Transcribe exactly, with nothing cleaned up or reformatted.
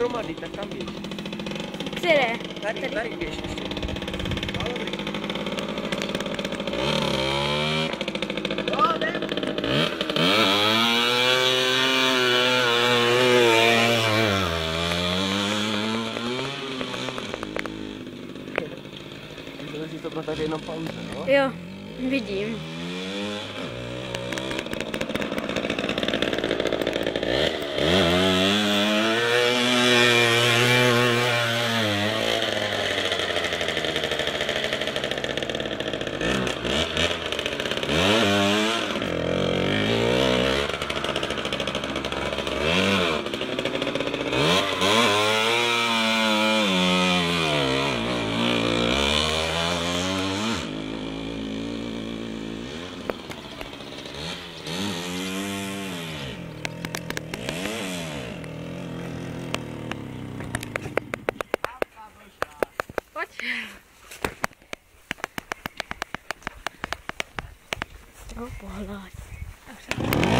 dohromady, tak tam běž. Které? Tady, tady, tady běž ještě. Málo rychle. No, ne. Myslel, že to byla tady jenom pauza, no? Jo, vidím. Pojď. No, pohled.